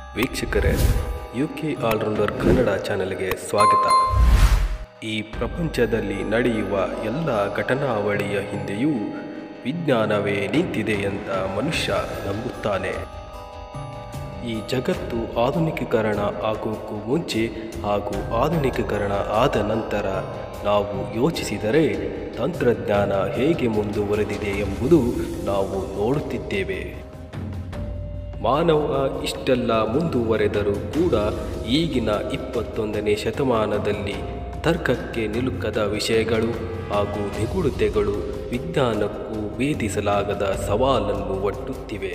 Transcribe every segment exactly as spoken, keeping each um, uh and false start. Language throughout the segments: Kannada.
ವೀಕ್ಷಕರೇ, ಯು ಕೆ ಆಲ್ರೌಂಡರ್ ಕನ್ನಡ ಚಾನೆಲ್ಗೆ ಸ್ವಾಗತ. ಈ ಪ್ರಪಂಚದಲ್ಲಿ ನಡೆಯುವ ಎಲ್ಲ ಘಟನಾವಳಿಯ ಹಿಂದೆಯೂ ವಿಜ್ಞಾನವೇ ನಿಂತಿದೆ ಅಂತ ಮನುಷ್ಯ ನಂಬುತ್ತಾನೆ. ಈ ಜಗತ್ತು ಆಧುನಿಕೀಕರಣ ಆಗೋಕ್ಕೂ ಮುಂಚೆ ಹಾಗೂ ಆಧುನಿಕೀಕರಣ ಆದ ನಂತರ ನಾವು ಯೋಚಿಸಿದರೆ ತಂತ್ರಜ್ಞಾನ ಹೇಗೆ ಮುಂದುವರೆದಿದೆ ಎಂಬುದು ನಾವು ನೋಡುತ್ತಿದ್ದೇವೆ. ಮಾನವ ಇಷ್ಟೆಲ್ಲ ಮುಂದುವರೆದರೂ ಕೂಡ ಈಗಿನ ಇಪ್ಪತ್ತೊಂದನೇ ಶತಮಾನದಲ್ಲಿ ತರ್ಕಕ್ಕೆ ನಿಲುಕದ ವಿಷಯಗಳು ಹಾಗೂ ನಿಗೂಢತೆಗಳು ವಿಜ್ಞಾನಕ್ಕೂ ಭೇದಿಸಲಾಗದ ಸವಾಲನ್ನು ಒಡ್ಡುತ್ತಿವೆ.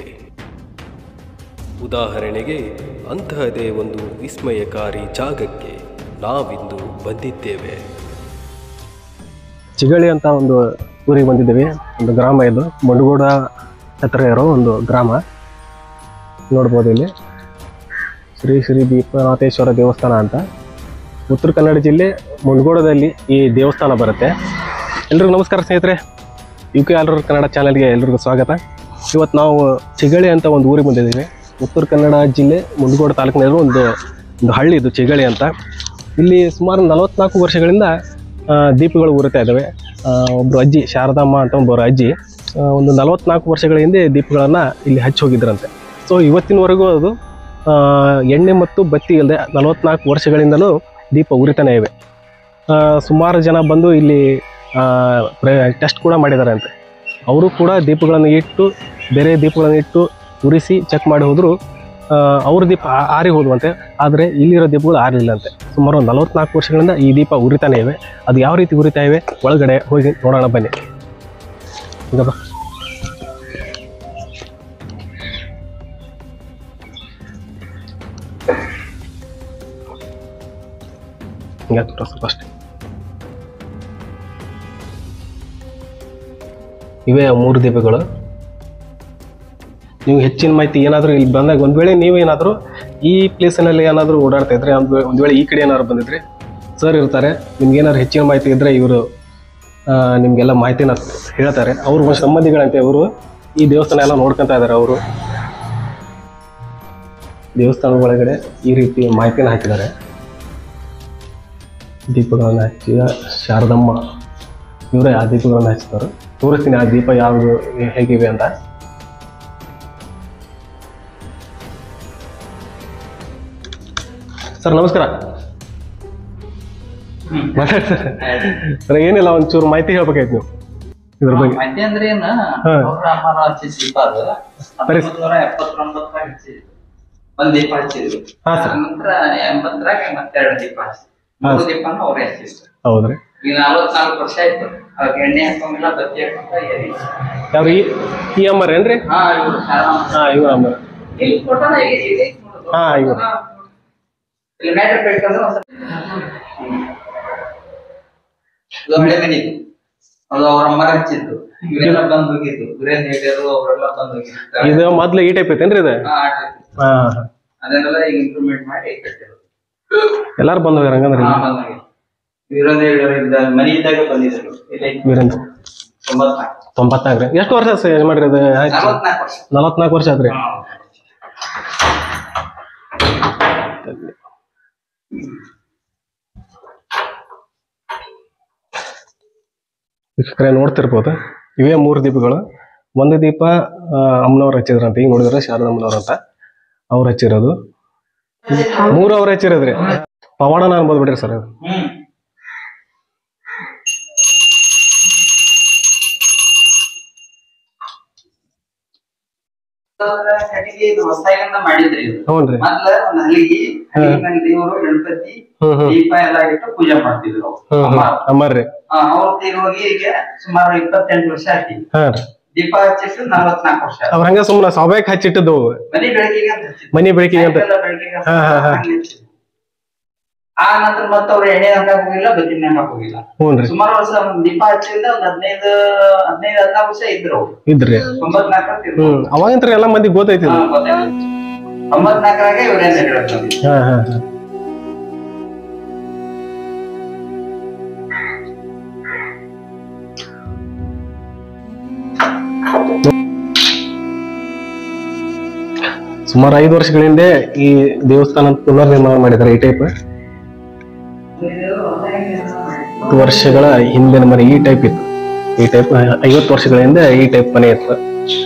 ಉದಾಹರಣೆಗೆ, ಅಂತಹದೇ ಒಂದು ವಿಸ್ಮಯಕಾರಿ ಜಾಗಕ್ಕೆ ನಾವಿಂದು ಬಂದಿದ್ದೇವೆ. ಚಿಗಳಿ ಅಂತ ಒಂದು ಊರಿಗೆ ಬಂದಿದ್ದೇವೆ. ಒಂದು ಗ್ರಾಮ, ಇದು ಮುಂಡಗೋಡ ಹತ್ತಿರ ಇರೋ ಒಂದು ಗ್ರಾಮ. ನೋಡ್ಬೋದು, ಇಲ್ಲಿ ಶ್ರೀ ಶ್ರೀ ದೀಪನಾಥೇಶ್ವರ ದೇವಸ್ಥಾನ ಅಂತ ಉತ್ತರ ಕನ್ನಡ ಜಿಲ್ಲೆ ಮುಂಡಗೋಡದಲ್ಲಿ ಈ ದೇವಸ್ಥಾನ ಬರುತ್ತೆ. ಎಲ್ರಿಗೂ ನಮಸ್ಕಾರ ಸ್ನೇಹಿತರೆ, ಯು ಕೆ ಆಲ್ರೌಂಡರ್ ಕನ್ನಡ ಚಾನಲ್ಗೆ ಎಲ್ರಿಗೂ ಸ್ವಾಗತ. ಇವತ್ತು ನಾವು ಚಿಗಳಿ ಅಂತ ಒಂದು ಊರಿಗೆ ಬಂದಿದ್ದೀವಿ. ಉತ್ತರ ಕನ್ನಡ ಜಿಲ್ಲೆ ಮುಂಡಗೋಡ ತಾಲೂಕಿನಲ್ಲಿರೋ ಒಂದು ಒಂದು ಹಳ್ಳಿ ಇದು ಚಿಗಳಿ ಅಂತ. ಇಲ್ಲಿ ಸುಮಾರು ನಲವತ್ನಾಲ್ಕು ವರ್ಷಗಳಿಂದ ದೀಪಗಳು ಉರಿತಾ ಇದ್ದಾವೆ. ಒಬ್ಬರು ಅಜ್ಜಿ, ಶಾರದಮ್ಮ ಅಂತ ಒಬ್ಬರು ಅಜ್ಜಿ, ಒಂದು ನಲವತ್ನಾಲ್ಕು ವರ್ಷಗಳ ಹಿಂದೆ ದೀಪಗಳನ್ನು ಇಲ್ಲಿ ಹಚ್ಚಿ ಹೋಗಿದ್ರಂತೆ. ಸೊ ಇವತ್ತಿನವರೆಗೂ ಅದು ಎಣ್ಣೆ ಮತ್ತು ಬತ್ತಿ ಇಲ್ಲದೆ ನಲವತ್ನಾಲ್ಕು ವರ್ಷಗಳಿಂದಲೂ ದೀಪ ಉರಿತಾನೆ ಇವೆ. ಸುಮಾರು ಜನ ಬಂದು ಇಲ್ಲಿ ಟೆಸ್ಟ್ ಕೂಡ ಮಾಡಿದ್ದಾರೆ ಅಂತೆ. ಅವರು ಕೂಡ ದೀಪಗಳನ್ನು ಇಟ್ಟು, ಬೇರೆ ದೀಪಗಳನ್ನು ಇಟ್ಟು ಉರಿಸಿ ಚೆಕ್ ಮಾಡಿ ಹೋದರು. ಅವ್ರ ದೀಪ ಆರಿ ಹೋದುವಂತೆ, ಆದರೆ ಇಲ್ಲಿರೋ ದೀಪಗಳು ಆರಲಿಲ್ಲಂತೆ. ಸುಮಾರು ಒಂದು ನಲವತ್ನಾಲ್ಕು ವರ್ಷಗಳಿಂದ ಈ ದೀಪ ಉರಿತಾನೆ ಇವೆ. ಅದು ಯಾವ ರೀತಿ ಉರಿತಾ ಇವೆ ಒಳಗಡೆ ಹೋಗಿ ನೋಡೋಣ ಬನ್ನಿ. ಈಗ ಬಾ. ಸ್ವಲ್ಪ ಅಷ್ಟೇ. ಇವೇ ಮೂರು ದೀಪಗಳು. ನೀವು ಹೆಚ್ಚಿನ ಮಾಹಿತಿ ಏನಾದರೂ ಇಲ್ಲಿ ಬಂದಾಗ, ಒಂದು ವೇಳೆ ನೀವೇನಾದರೂ ಈ ಪ್ಲೇಸಿನಲ್ಲಿ ಏನಾದರೂ ಓಡಾಡ್ತಾ ಇದ್ರೆ, ಒಂದು ಒಂದು ವೇಳೆ ಈ ಕಡೆ ಏನಾದ್ರು ಬಂದಿದ್ರೆ ಸರ್ ಇರ್ತಾರೆ. ನಿಮ್ಗೆ ಏನಾದ್ರು ಹೆಚ್ಚಿನ ಮಾಹಿತಿ ಇದ್ದರೆ ಇವರು ನಿಮಗೆಲ್ಲ ಮಾಹಿತಿನ ಹೇಳ್ತಾರೆ. ಅವ್ರ ಸಂಬಂಧಿಗಳಂತೆ ಅವರು ಈ ದೇವಸ್ಥಾನ ಎಲ್ಲ ನೋಡ್ಕೊತಾ ಇದ್ದಾರೆ. ಅವರು ದೇವಸ್ಥಾನದ ಒಳಗಡೆ ಈ ರೀತಿ ಮಾಹಿತಿನ ಹಾಕಿದ್ದಾರೆ. ದೀಪಗಳನ್ನು ಹಚ್ಚಿದ ಶಾರದಮ್ಮ ಇವರೇ ಆ ದೀಪಗಳನ್ನು ಹಚ್ಚಿದವರು. ತೋರಿಸ್ತೀನಿ ಆ ದೀಪ ಯಾವುದು ಹೇಗಿವೆ ಅಂತ. ಸರ್ ನಮಸ್ಕಾರ. ಮಾತಾಡಿ ಸರ್. ಸರ್ ಏನಿಲ್ಲ, ಒಂಚೂರು ಮಾಹಿತಿ ಹೇಳ್ಬೇಕಾಯ್ತು ನೀವು ಇದ್ರ ಬಗ್ಗೆ. ಹೌದ್ರಿ, ಯಾವ ಈ ಅಮ್ಮರ್ ಏನ್ರಿ? ಹಾ ಇವ್ರ ಅಮ್ಮರ್. ಹಾ ಇವ್ರ ಇದು ಮೊದ್ಲು ಈ ಟೈಪ್ ಐತೇನ್ರಿ? ಇದು ಎಲ್ಲಾರು ಬಂದ ಹಂಗಂದ್ರೆ ತೊಂಬತ್ನಾಲ್ಕ್ರಿ. ಎಷ್ಟು ವರ್ಷ ಮಾಡ್ರಿ ಅದು? ನಲವತ್ನಾಲ್ಕು ವರ್ಷ ಆದ್ರಿ. ವೀಕ್ಷಕರೇ ನೋಡ್ತಿರ್ಬೋದು, ಇವೇ ಮೂರು ದೀಪಗಳು. ಒಂದು ದೀಪ ಅಮ್ಮನವ್ರು ಹಚ್ಚಿದ್ರಂತ, ಈಗ ನೋಡಿದ್ರೆ ಶಾರದಮ್ಮನವ್ರ ಅಂತ ಅವ್ರು ಹಚ್ಚಿರೋದು. ಮೂರು ಅವ್ರು ಹಚ್ಚಿರೋದ್ರಿ. ಪವಾಡನ ಅನ್ಬೋದು ಬಿಡ್ರಿ ಸರ್. ಅದು ಅಮ್ಮರ್ರಿ ಸುಮಾರು ಇಪ್ಪತ್ತೆಂಟು ವರ್ಷ ಆಯ್ತು. ದೀಪ ಹಚ್ಚಿಟ್ಟು ನಲವತ್ನಾಲ್ಕು ವರ್ಷ. ಅವ್ರ ಹಂಗ ಸುಮ್ಮನೆ ಸ್ವಾಭಾವಿಕ ಹಚ್ಚಿಟ್ಟದ್ದು ಮನಿ ಬೆಳಕಿಗೆ ಮನಿ ಬೆಳಕಿಗೆ ಅಂತ. ಆ ನಂತರ ಮತ್ತೆ ಅವ್ರು ಎಣ್ಣೆ ಹಾಕಕ್ ಹೋಗಿಲ್ಲ, ಬತ್ತಿನ ಹಾಕಕ್ ಹೋಗಿಲ್ಲ. ಸುಮಾರು ವರ್ಷ ದೀಪ ಹಚ್ಚಿಂದ ಒಂದ್ ಹದಿನೈದು ಹದಿನೈದು ಹದಿನಾಲ್ಕು ವರ್ಷ ಇದ್ರು ಅವ್ರು. ಇದ್ರಿ ತೊಂಬತ್ನಾಲ್ಕು. ಅವಾಗಂತ್ರ ಎಲ್ಲಾ ಮಂದಿ ಗೊತ್ತೈತಿ. ತೊಂಬತ್ನಾಲ್ಕರಾಗ ಇವ್ರೇನ್ ಹೇಳ್ತಾರೆ. ಹಾ ಹಾ ಹಾ ಸುಮಾರು ಐದು ವರ್ಷಗಳ ಹಿಂದೆ ಈ ದೇವಸ್ಥಾನ ಪುನರ್ ನಿರ್ಮಾಣ ಮಾಡಿದ್ದಾರೆ ಈ ಟೈಪ್. ವರ್ಷಗಳ ಹಿಂದಿನ ಮನೆ ಈ ಟೈಪ್ ಇತ್ತು. ಈ ಟೈಪ್ ಐವತ್ತು ವರ್ಷಗಳ ಹಿಂದೆ ಈ ಟೈಪ್ ಮನೆ ಇತ್ತು.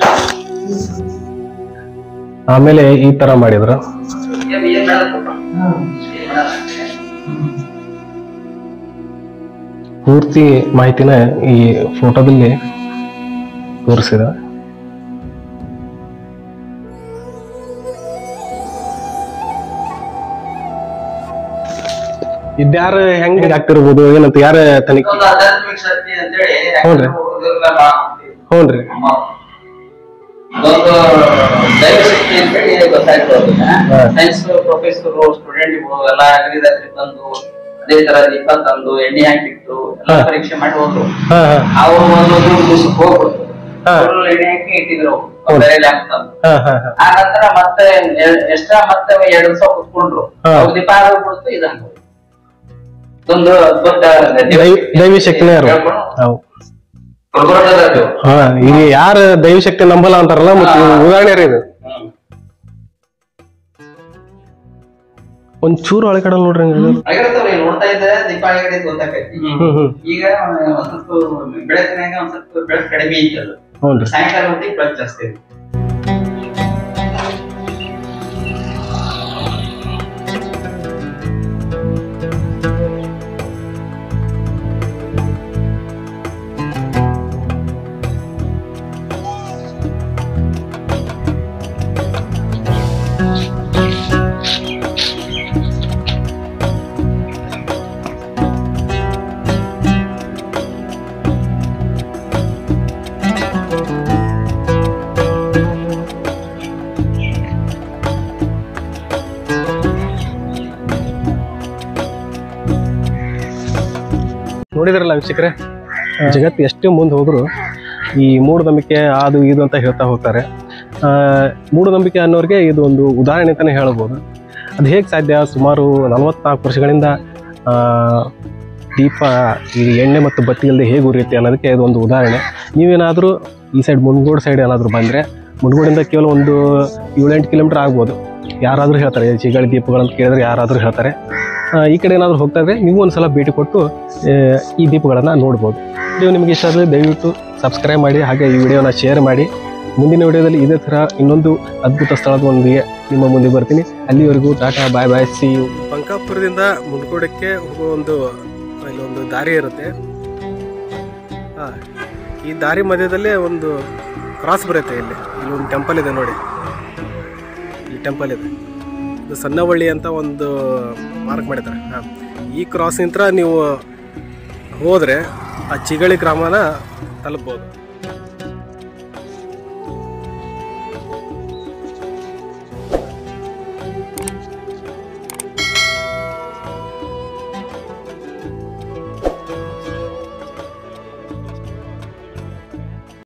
ಆಮೇಲೆ ಈ ತರ ಮಾಡಿದ್ರು. ಪೂರ್ತಿ ಮಾಹಿತಿನ ಈ ಫೋಟೋದಲ್ಲಿ ತೋರಿಸಿದ. ಇದ್ಯಾರು ಹೆಂಗ್ ಆಗ್ತಿರ್ಬೋದು ಏನಂತ ಯಾರ ತನಿಖೆ? ಹ್ಞೂನ್ರಿ ಹ್ಞೂನ್ರಿ ದೈವಶಕ್ತಿ ಅಂತ ಹೇಳಿ ಗೊತ್ತಾಯ್ತು. ಸೈನ್ಸ್ ಪ್ರೊಫೆಸರ್ ಸ್ಟೂಡೆಂಟ್ಗಳು ಎಲ್ಲ ಅಗ್ರಿದಾತ್ರಿ ಬಂದು ಅದೇ ತರ ದೀಪ ತಂದು ಎಣ್ಣೆ ಹಾಕಿಟ್ಟು ಎಲ್ಲ ಪರೀಕ್ಷೆ ಮಾಡಿ ಹೋದ್ರು. ಅವ್ರು ಒಂದು ದಿವಸಕ್ಕೆ ಹೋಗ್ಬಿಡ್ತು, ಎಣ್ಣೆ ಹಾಕಿ ಇಟ್ಟಿದ್ರು ಬೇರೆ ಲ್ಯಾಂಪ್ ತಂದು. ಆ ನಂತರ ಮತ್ತೆ ಎಕ್ಸ್ಟ್ರಾ ಮತ್ತೆ ಎರಡು ದಿವಸ ಕುತ್ಕೊಂಡ್ರು, ಅವ್ರ ದೀಪ ಆಗೋಗ್ಬಿಡ್ತು. ಇದಂಗ ಒಂದು ದೊಡ್ಡ ದೈವಿ ಶಕ್ತಿನೇ ಹಾ ಈಗ ಯಾರ ದೈವ ಶಕ್ತಿ ನಂಬಲ್ಲ ಅಂತಾರಲ್ಲ, ಮತ್ತೆ ಉದಾಹರಣೆ ರೀ ಇದು. ಒಂದ್ ಚೂರು ಒಳಗಡೆ ನೋಡ್ರಿ ನೋಡ್ತಾ ಇದ್ದ ದೀಪ ಒಳಗಡೆ ಗೊತ್ತಾಕೈತಿ. ಈಗ ಒಂದ್ ಸ್ವಲ್ಪ ಬೆಳಕಿನಾಗ ಒಂದ್ ಸ್ವಲ್ಪ ಬೆಳಕು ಕಡಿಮೆ ಐತಲ್ಲ, ಸಾಯಂಕಾಲ ಹೊತ್ತಿಗೆ ಬೆಳಕು ಜಾಸ್ತಿ ಐತಿ. ನೋಡಿದ್ರಲ್ಲ ವೀಕ್ಷಕರೇ, ಜಗತ್ತು ಎಷ್ಟೇ ಮುಂದೆ ಹೋದ್ರು ಈ ಮೂಢನಂಬಿಕೆ ಅದು ಇದು ಅಂತ ಹೇಳ್ತಾ ಹೋಗ್ತಾರೆ. ಮೂಢನಂಬಿಕೆ ಅನ್ನೋರಿಗೆ ಇದು ಒಂದು ಉದಾಹರಣೆ ಅಂತಲೇ ಹೇಳ್ಬೋದು. ಅದು ಹೇಗೆ ಸಾಧ್ಯ? ಸುಮಾರು ನಲವತ್ನಾಲ್ಕು ವರ್ಷಗಳಿಂದ ದೀಪ ಈ ಎಣ್ಣೆ ಮತ್ತು ಬತ್ತಿ ಇಲ್ಲದೆ ಹೇಗೆ ಉರಿಯುತ್ತೆ ಅನ್ನೋದಕ್ಕೆ ಇದು ಒಂದು ಉದಾಹರಣೆ. ನೀವೇನಾದರೂ ಈ ಸೈಡ್ ಮುಂಡ್ಗೋಡ್ ಸೈಡ್ ಏನಾದರೂ ಬಂದರೆ, ಮುಂಡ್ಗೋಡಿಂದ ಕೇವಲ ಒಂದು ಏಳೆಂಟು ಕಿಲೋಮೀಟರ್ ಆಗ್ಬೋದು. ಯಾರಾದರೂ ಹೇಳ್ತಾರೆ ಚಿಗಳಿ ದೀಪಗಳಂತ ಕೇಳಿದ್ರೆ ಯಾರಾದರೂ ಹೇಳ್ತಾರೆ. ಈ ಕಡೆ ಏನಾದರೂ ಹೋಗ್ತಾ ಇದ್ರೆ ನೀವು ಒಂದು ಸಲ ಭೇಟಿ ಕೊಟ್ಟು ಈ ದೀಪಗಳನ್ನು ನೋಡ್ಬೋದು. ವಿಡಿಯೋ ನಿಮಗೆ ಇಷ್ಟ ಆದರೆ ದಯವಿಟ್ಟು ಸಬ್ಸ್ಕ್ರೈಬ್ ಮಾಡಿ, ಹಾಗೆ ಈ ವಿಡಿಯೋನ ಶೇರ್ ಮಾಡಿ. ಮುಂದಿನ ವಿಡಿಯೋದಲ್ಲಿ ಇದೇ ಥರ ಇನ್ನೊಂದು ಅದ್ಭುತ ಸ್ಥಳದೊಂದಿಗೆ ನಿಮ್ಮ ಮುಂದೆ ಬರ್ತೀನಿ. ಅಲ್ಲಿವರೆಗೂ tata, bye bye, see you. ಬಂಕಾಪುರದಿಂದ ಮುಂಡ್ಗೋಡಕ್ಕೆ ಹೋಗೋ ಒಂದು ಇಲ್ಲೊಂದು ದಾರಿ ಇರುತ್ತೆ. ಹಾಂ, ಈ ದಾರಿ ಮಧ್ಯದಲ್ಲೇ ಒಂದು ಕ್ರಾಸ್ ಬರುತ್ತೆ. ಇಲ್ಲಿ ಇಲ್ಲೊಂದು ಟೆಂಪಲ್ ಇದೆ ನೋಡಿ, ಈ ಟೆಂಪಲ್ ಇದೆ. ಇದು ಸಣ್ಣವಳ್ಳಿ ಅಂತ ಒಂದು ಮಾರ್ಕ್ ಮಾಡಿದ್ದಾರೆ. ಹಾಂ, ಈ ಕ್ರಾಸ್ ನಿಂತರ ನೀವು ಹೋದರೆ ಆ ಚಿಗಳಿ ಗ್ರಾಮನ ತಲುಪ್ಬೋದು.